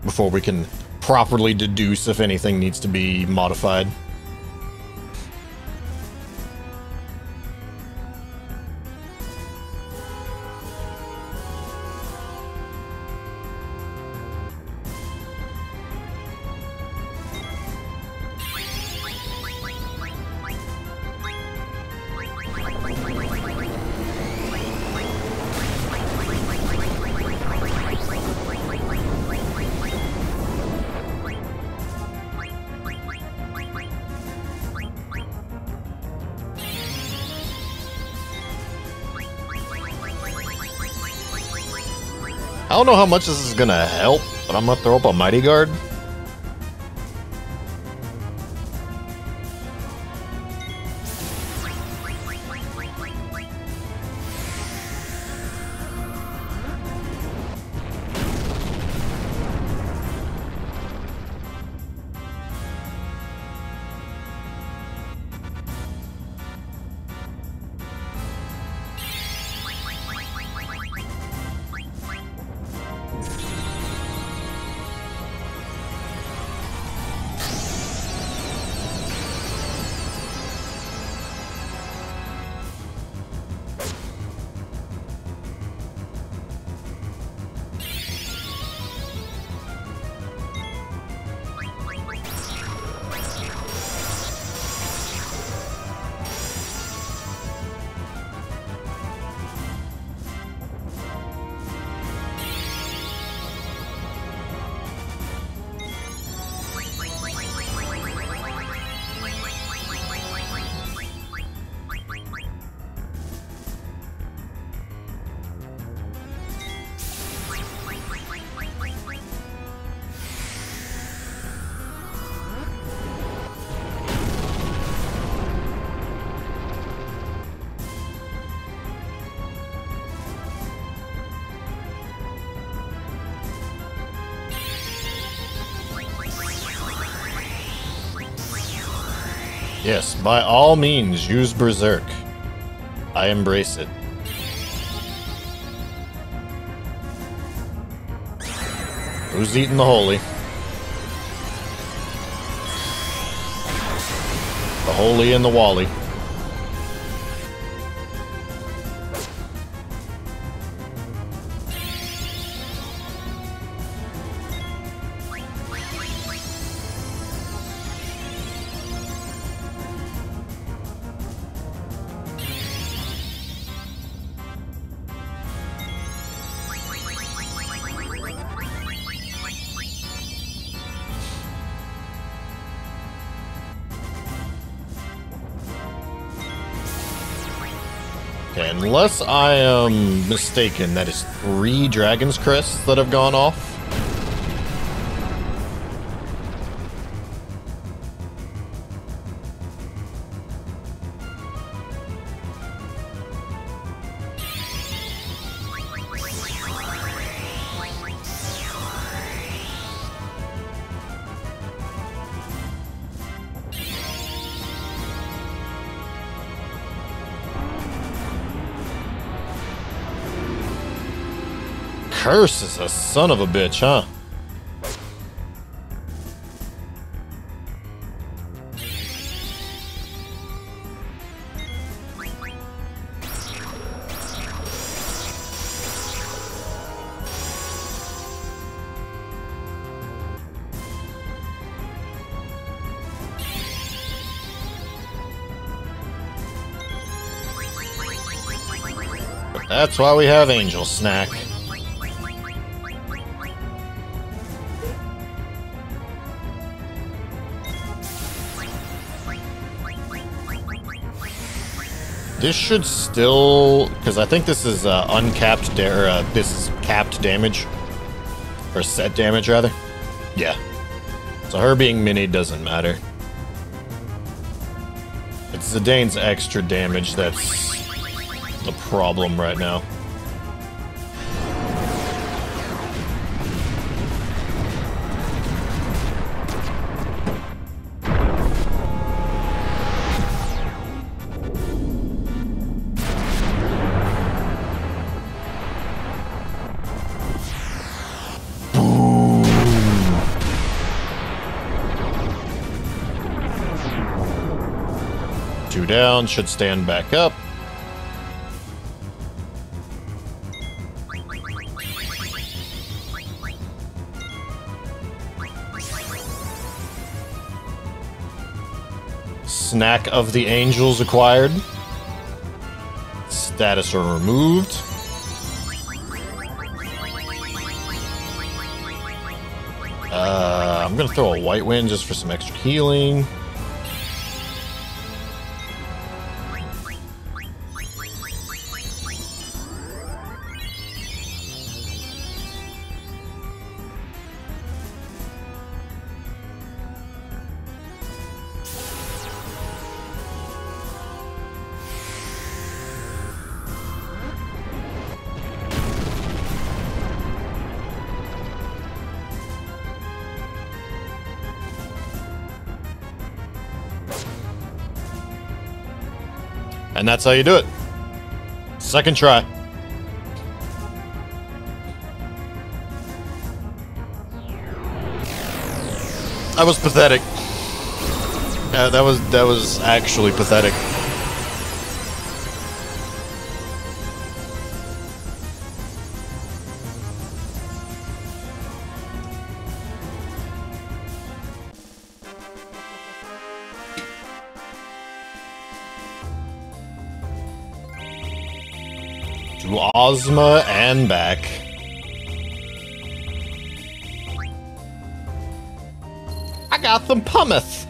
before we can properly deduce if anything needs to be modified. I don't know how much this is gonna help, but I'm gonna throw up a Mighty Guard. Yes, by all means, use Berserk. I embrace it. Who's eating the holy? The holy and the Wally. Unless I am mistaken, that is 3 Dragon's Crests that have gone off. Curse is a son of a bitch, huh? But that's why we have Angel Snack. This should still, because I think this is uncapped, this is capped damage, or set damage rather. Yeah. So her being mini doesn't matter. It's Zidane's extra damage that's the problem right now. Boom. 2 down, should stand back up. Snack of the Angels acquired. Status removed. I'm gonna throw a White Wind just for some extra healing. And that's how you do it. Second try. That was pathetic. Yeah, that was actually pathetic. To Ozma and back. I got them pumice.